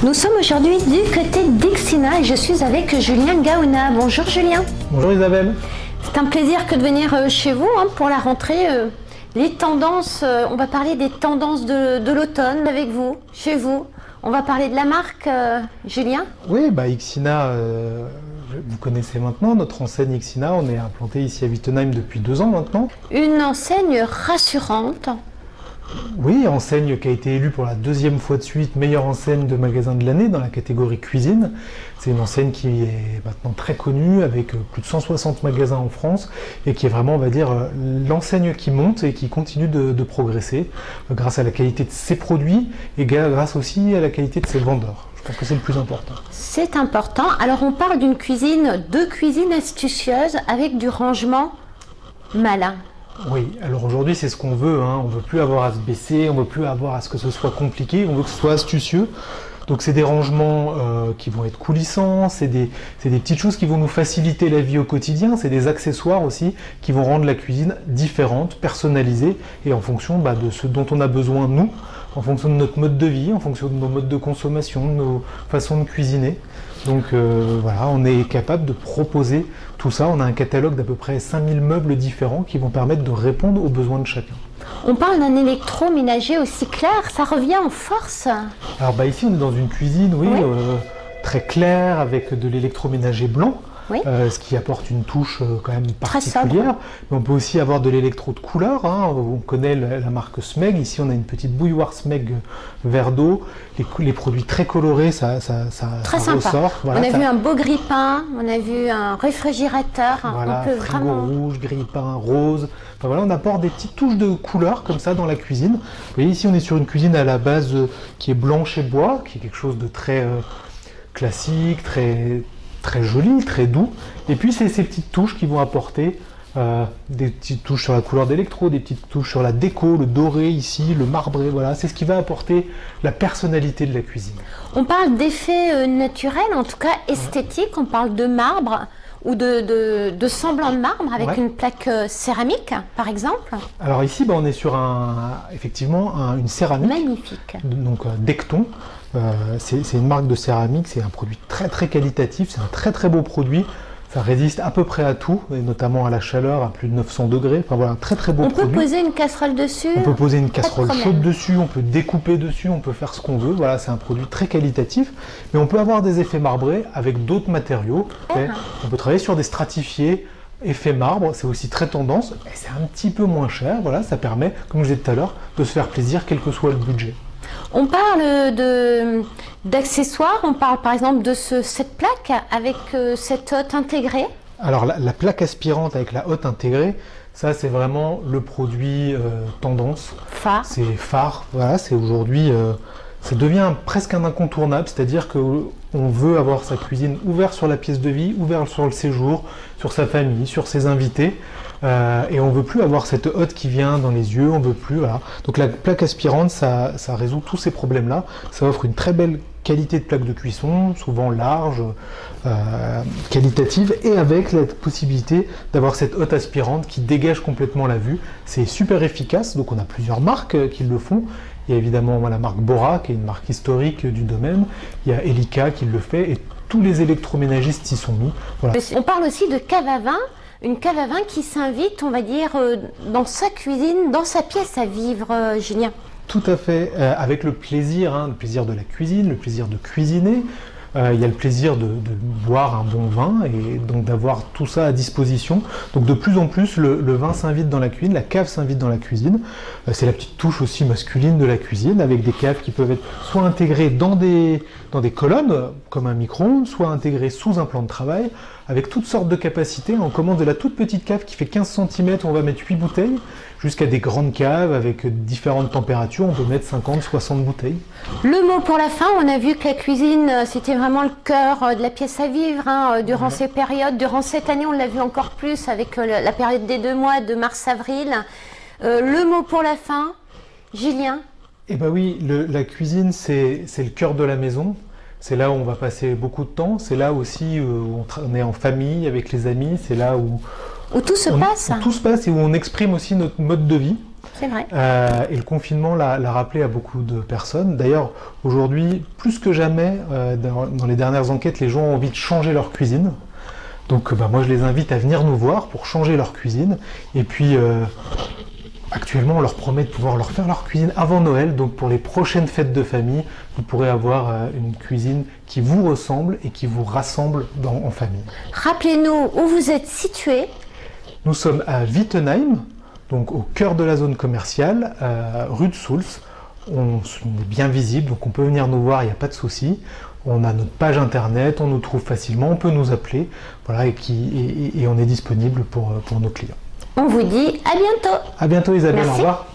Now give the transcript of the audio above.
Nous sommes aujourd'hui du côté d'Ixina et je suis avec Julien Gaona. Bonjour Julien. Bonjour Isabelle. C'est un plaisir que de venir chez vous pour la rentrée. Les tendances, on va parler des tendances de l'automne avec vous, chez vous. On va parler de la marque, Julien. Oui, Ixina, vous connaissez maintenant notre enseigne Ixina. On est implanté ici à Wittenheim depuis 2 ans maintenant. Une enseigne rassurante. Oui, enseigne qui a été élue pour la 2e fois de suite meilleure enseigne de magasin de l'année dans la catégorie cuisine. C'est une enseigne qui est maintenant très connue avec plus de 160 magasins en France et qui est vraiment, on va dire, l'enseigne qui monte et qui continue de progresser grâce à la qualité de ses produits et grâce aussi à la qualité de ses vendeurs. Je pense que c'est le plus important. C'est important. Alors on parle d'une cuisine, de cuisine astucieuse avec du rangement malin. Oui, alors aujourd'hui c'est ce qu'on veut, on ne veut plus avoir à se baisser, on ne veut plus avoir à ce que ce soit compliqué, on veut que ce soit astucieux. Donc c'est des rangements qui vont être coulissants, c'est des petites choses qui vont nous faciliter la vie au quotidien, c'est des accessoires aussi qui vont rendre la cuisine différente, personnalisée et en fonction de ce dont on a besoin nous, en fonction de notre mode de vie, en fonction de nos modes de consommation, de nos façons de cuisiner. Donc voilà, on est capable de proposer tout ça. On a un catalogue d'à peu près 5000 meubles différents qui vont permettre de répondre aux besoins de chacun. On parle d'un électroménager aussi clair, ça revient en force. Alors ici on est dans une cuisine, oui. Très claire avec de l'électroménager blanc. Oui. Ce qui apporte une touche quand même particulière. Mais on peut aussi avoir de l'électro de couleur. On connaît la marque Smeg. Ici, on a une petite bouilloire Smeg verre d'eau. Les produits très colorés, ça très sympa. Ressort. Voilà, on a vu un beau grille-pain, on a vu un réfrigérateur. Voilà, on peut frigo vraiment... rouge, grille-pain rose. Enfin, voilà, on apporte des petites touches de couleur comme ça dans la cuisine. Vous voyez, ici, on est sur une cuisine à la base qui est blanche et bois, qui est quelque chose de très classique, très joli, très doux. Et puis c'est ces petites touches qui vont apporter des petites touches sur la couleur d'électro, des petites touches sur la déco, le doré ici, le marbré, voilà. C'est ce qui va apporter la personnalité de la cuisine. On parle d'effets naturels, en tout cas esthétiques. On parle de marbre ou de semblant de marbre avec une plaque céramique, par exemple. Alors ici, on est sur effectivement une céramique. Magnifique. Donc Decton. C'est une marque de céramique, c'est un produit très très qualitatif, c'est un très très beau produit. Ça résiste à peu près à tout, et notamment à la chaleur, à plus de 900 degrés. Enfin voilà, un très très beau produit. On peut poser une casserole dessus. On peut poser une casserole chaude dessus, on peut découper dessus, on peut faire ce qu'on veut. Voilà, c'est un produit très qualitatif. Mais on peut avoir des effets marbrés avec d'autres matériaux. On peut travailler sur des stratifiés, effet marbre, c'est aussi très tendance. Et c'est un petit peu moins cher. Voilà, ça permet, comme je disais tout à l'heure, de se faire plaisir quel que soit le budget. On parle d'accessoires, on parle par exemple de cette plaque avec cette hotte intégrée. Alors la plaque aspirante avec la hotte intégrée, ça c'est vraiment le produit tendance. Phare. C'est phare, voilà, c'est aujourd'hui, ça devient presque un incontournable, c'est-à-dire qu'on veut avoir sa cuisine ouverte sur la pièce de vie, ouverte sur le séjour, sur sa famille, sur ses invités. Et on ne veut plus avoir cette hotte qui vient dans les yeux, on ne veut plus, voilà. Donc la plaque aspirante, ça résout tous ces problèmes-là. Ça offre une très belle qualité de plaque de cuisson, souvent large, qualitative, et avec la possibilité d'avoir cette hotte aspirante qui dégage complètement la vue. C'est super efficace, donc on a plusieurs marques qui le font. Il y a évidemment la marque Bora, qui est une marque historique du domaine. Il y a Elica qui le fait, et tous les électroménagistes s'y sont mis. Voilà. On parle aussi de cave à vin. Une cave à vin qui s'invite, on va dire, dans sa cuisine, dans sa pièce à vivre, Julien. Tout à fait, avec le plaisir de la cuisine, le plaisir de cuisiner. Il y a le plaisir de boire un bon vin et donc d'avoir tout ça à disposition. Donc de plus en plus, le vin s'invite dans la cuisine, la cave s'invite dans la cuisine. C'est la petite touche aussi masculine de la cuisine, avec des caves qui peuvent être soit intégrées dans des colonnes, comme un micro-ondes, soit intégrées sous un plan de travail, avec toutes sortes de capacités. On commence de la toute petite cave qui fait 15 cm, où on va mettre 8 bouteilles, jusqu'à des grandes caves avec différentes températures, on peut mettre 50-60 bouteilles. Le mot pour la fin, on a vu que la cuisine, c'était vraiment le cœur de la pièce à vivre, durant ces périodes. Durant cette année, on l'a vu encore plus avec la période des 2 mois, de mars-avril. Le mot pour la fin, Julien? Eh bien oui, la cuisine, c'est le cœur de la maison. C'est là où on va passer beaucoup de temps. C'est là aussi où on est en famille, avec les amis. C'est là où tout se passe. Où tout se passe et où on exprime aussi notre mode de vie. C'est vrai. Et le confinement l'a rappelé à beaucoup de personnes. D'ailleurs, aujourd'hui, plus que jamais, dans les dernières enquêtes, les gens ont envie de changer leur cuisine. Donc moi, je les invite à venir nous voir pour changer leur cuisine. Et puis, actuellement, on leur promet de pouvoir leur faire leur cuisine avant Noël. Donc pour les prochaines fêtes de famille, vous pourrez avoir une cuisine qui vous ressemble et qui vous rassemble en famille. Rappelez-nous où vous êtes situé. Nous sommes à Wittenheim, donc au cœur de la zone commerciale, rue de Soultz. On est bien visible, donc on peut venir nous voir, il n'y a pas de souci. On a notre page internet, on nous trouve facilement, on peut nous appeler, voilà, et on est disponible pour nos clients. On vous dit à bientôt. À bientôt Isabelle, Merci. Au revoir.